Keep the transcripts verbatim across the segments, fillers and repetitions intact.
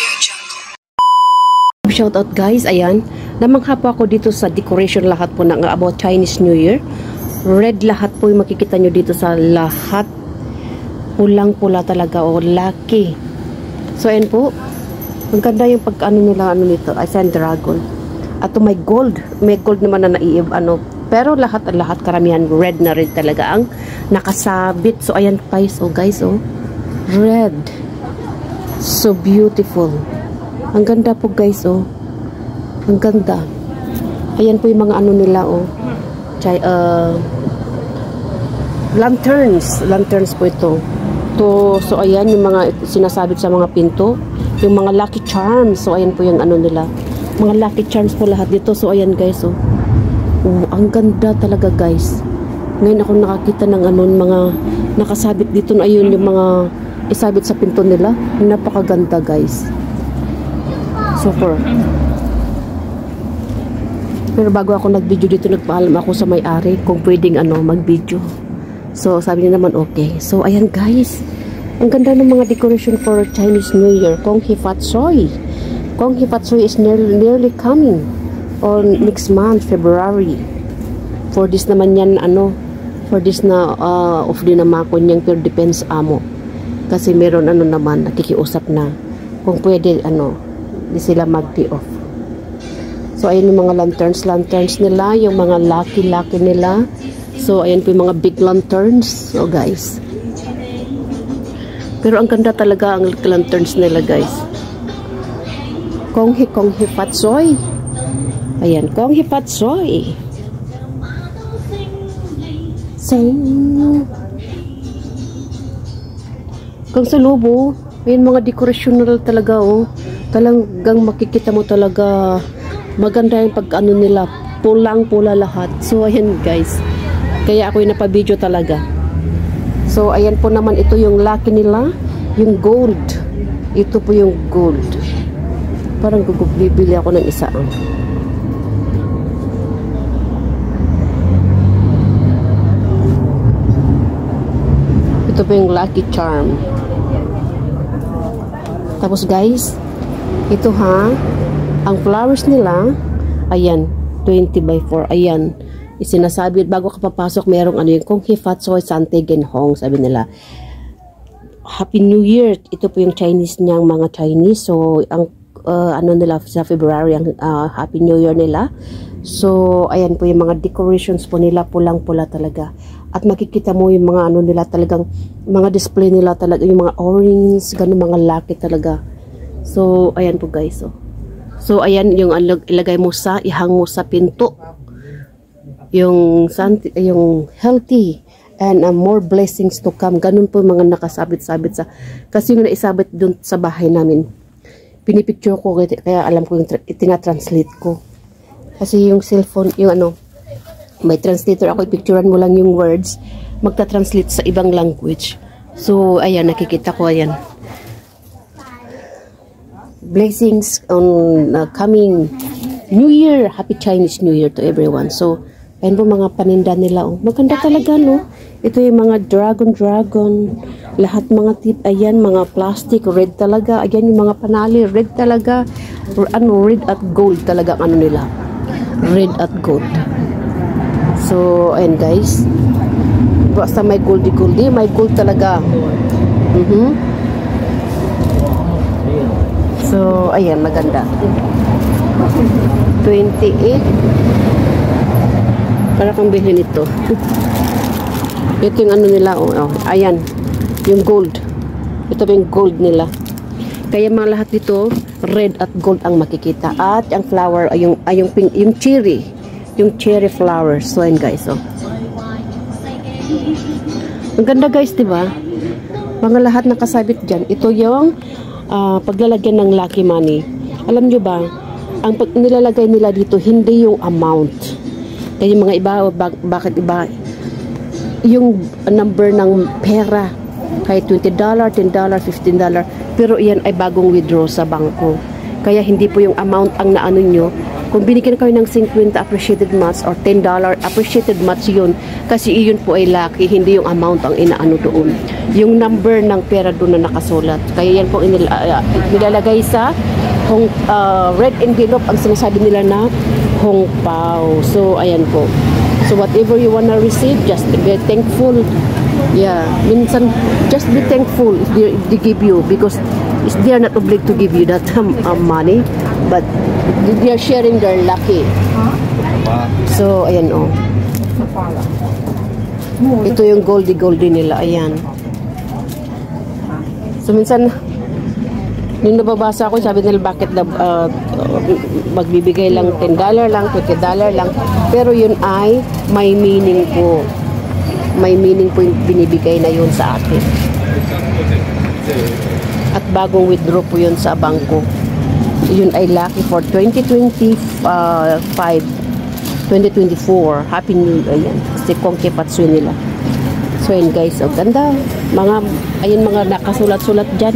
Shout out guys, ayan. Namangha po ako dito sa decoration lahat po ng about Chinese New Year. Red lahat po yung makikita nyo dito sa lahat. Pulang-pula talaga o lucky. So ayan po. Ang ganda yung pagkaano nila ano nito. Ay sand dragon. At may gold. May gold naman na naiib ano. Pero lahat lahat karamihan red na red talaga ang nakasabit. So ayan guys, oh guys oh. Red. So beautiful. Ang ganda po guys oh. Ang ganda. Ayan po yung mga ano nila oh. Chay, uh, lanterns. Lanterns po ito. To, so ayan yung mga sinasabit sa mga pinto. Yung mga lucky charms. So ayan po yung ano nila. Mga lucky charms po lahat dito. So ayan guys oh. Oh, ang ganda talaga guys. Ngayon ako nakakita ng ano mga nakasabit dito na ayun yung mga isabit sa pinto nila. Napakaganda guys. Super. Pero bago ako nag-video dito, nagpaalam ako sa may-ari kung pwedeng ano, mag-video. So, sabi niya naman okay. So, ayan guys. Ang ganda ng mga decoration for Chinese New Year. Kong Hee Fat Soy. Kong Hee Fat Soy is nearly, nearly coming on next month, February. For this naman yan, ano, for this na uh, off din naman ko niyang pero depends amo. Kasi meron ano naman, nakikiusap na kung pwede, ano, di sila mag-tee off. So, ayan yung mga lanterns, lanterns nila, yung mga lucky-lucky nila. So, ayan po yung mga big lanterns. So, guys. Pero ang ganda talaga ang lanterns nila, guys. Kong Hee, Kong Hee Fat Soy. Ayan, Kong Hee Fat Soy. Sing. Kung sa lobo, ayan mga decorational talaga, oh. Talagang makikita mo talaga maganda yung pag-ano nila, pulang-pula lahat. So ayan guys, kaya ako yung napabidyo talaga. So ayan po naman, ito yung lucky nila, yung gold. Ito po yung gold. Parang bibili ako ng isa. Ito po yung lucky charm. Tapos guys, ito ha, ang flowers nila, ayan, twenty by four, ayan, isinasabi, bago ka papasok, merong ano yung Kong Hee Fat Soy Sante Gen Hong, sabi nila, Happy New Year, ito po yung Chinese niyang mga Chinese, so, ang, uh, ano nila, sa February, ang uh, Happy New Year nila, so, ayan po yung mga decorations po nila, pulang-pula talaga, at makikita mo yung mga ano nila, talagang, mga display nila talaga, yung mga orange, ganun, mga lucky talaga. So, ayan po guys. So, so ayan yung ilagay mo sa, ihang mo sa pinto. Yung, yung healthy and uh, more blessings to come. Ganun po mga nakasabit-sabit sa, kasi yung naisabit dun sa bahay namin. Pinipicture ko, kaya alam ko yung itinatranslate ko. Kasi yung cellphone, yung ano, may translator ako, ipicturean mo lang yung words, magta-translate sa ibang language. So, ayan, nakikita ko, ayan. Blessings on uh, coming New Year. Happy Chinese New Year to everyone. So, ayan po mga paninda nila. Oh. Maganda talaga, no? Ito yung mga dragon-dragon. Lahat mga tip. Ayan, mga plastic. Red talaga. Ayan yung mga panali. Red talaga. Ano, red at gold talaga ang ano nila. Red at gold. So, ayan guys. Basta may goldy-goldy. May gold talaga. Mhm. So, ayan, maganda. twenty-eight. Para kang bilhin ito. Ito yung ano nila, oh, oh. Ayan. Yung gold. Ito yung gold nila. Kaya mga lahat dito, red at gold ang makikita. At ang flower, ay yung, ay yung, pink, yung cherry. Yung cherry flowers. So, ayan guys, oh. Ang ganda guys, diba? Mga lahat nakasabit dyan. Ito yung Uh, paglalagyan ng lucky money. Alam nyo ba, ang pag nilalagay nila dito, hindi yung amount. Kaya yung mga iba, bak bakit iba? Yung number ng pera, kahit twenty dollars, ten dollars, fifteen dollars, pero iyan ay bagong withdraw sa bangko. Kaya hindi po yung amount ang naano nyo, Kung binigyan kayo ng fifty appreciated mats or ten dollars appreciated mats yun, kasi iyon po ay lucky, hindi yung amount ang inaano doon. Yung number ng pera doon na nakasulat. Kaya yan po inil, uh, nilalagay sa hong, uh, red envelope, ang sinasabi nila na Hong Pao. So, ayan po. So, whatever you wanna receive, just be thankful. Yeah, minsan, just be thankful if they, if they give you, because they are not obliged to give you that um, um, money, but they are sharing their lucky. So, ayan o. Oh. Ito yung goldie-goldie nila. Ayan. So, minsan, nung nababasa ako, sabi nila, bakit na, uh, magbibigay lang ten dollars lang, twenty dollars lang. Pero yun ay may meaning po. May meaning po yung binibigay na yun sa akin. At bagong withdraw po yun sa bangko. Yun ay lucky for twenty twenty-five, twenty twenty-four. Happy New Year. Ayan. Kasi Kongke Patsui nila. So yun guys, ang ganda. Mga, ayun mga nakasulat-sulat dyan.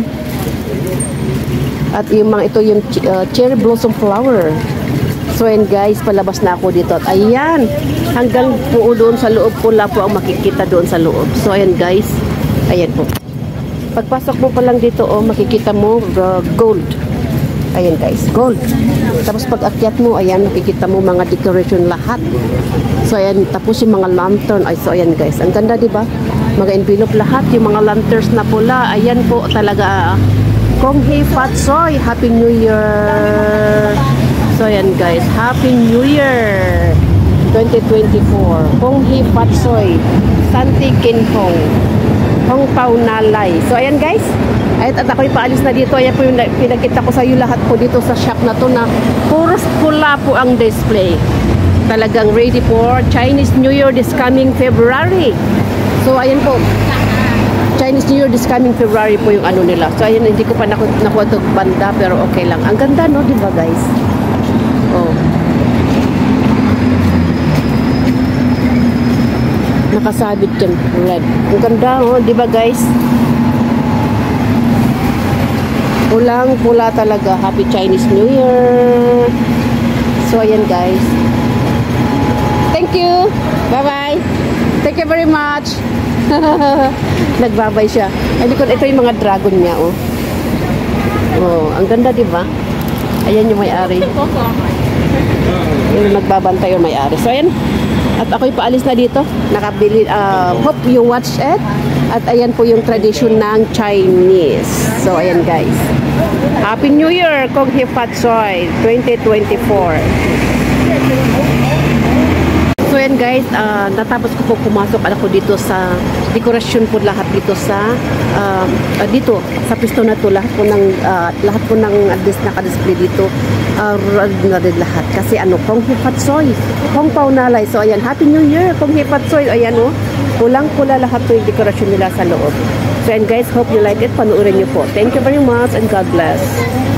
At yung mga ito yung uh, cherry blossom flower. So yun guys, palabas na ako dito. At ayan, hanggang po doon sa loob po, po ang makikita doon sa loob. So ayan guys, ayan po. Pagpasok mo pa lang dito, oh, makikita mo uh, gold. Ayan guys, gold. Tapos pag akyat mo, ayan, makikita mo mga decoration lahat. So ayan, tapos yung mga lantern. Ay, so ayan guys, ang ganda diba? Mga envelope lahat, yung mga lanterns na pula. Ayan po talaga. Konghe Fatsoy, Happy New Year. So ayan guys, Happy New Year twenty twenty-four. Konghe Fatsoy, Santi Kinhong, Hong Pao Nalay. So ayan guys, at, at ako'y paalis na dito. Ayan po yung pinakita ko sa iyo lahat po dito sa shop na to, na puros pula po ang display. Talagang ready for Chinese New Year this coming February. So ayan po, Chinese New Year this coming February po yung ano nila. So ayan, hindi ko pa naku nakuha ito banda, pero okay lang. Ang ganda no, di ba guys? Oh. Nakasabit dyan, red. Ang ganda oh, di ba guys? Pulang pula talaga. Happy Chinese New Year. So ayan guys. Thank you. Bye bye. Thank you very much. Nagbabay siya. Ay, ito yung mga dragon niya, oh. Oh, ang ganda, di ba? Ayan yung may-ari. Yung nagbabantay yung may-ari. So, ayan. At ako'y paalis na dito. Nakabili, uh, hope you watch it. At ayan po yung tradition ng Chinese. So, ayan guys. Happy New Year, Konghe Fatsoy twenty twenty-four. So yan guys, uh, natapos ko po pumasok ako dito sa dekorasyon po, lahat dito sa uh, uh, dito sa pisto na to, lahat po ng uh, lahat po ng address naka-display dito, uh, na rin lahat kasi ano, Konghe Fatsoy, Hong Pao Nalay. So ayan, Happy New Year Konghe Fatsoy. Ayan oh, pulang-pula lahat po yung dekorasyon nila sa loob. So yan guys, hope you like it. Panuorin niyo po. Thank you very much and God bless.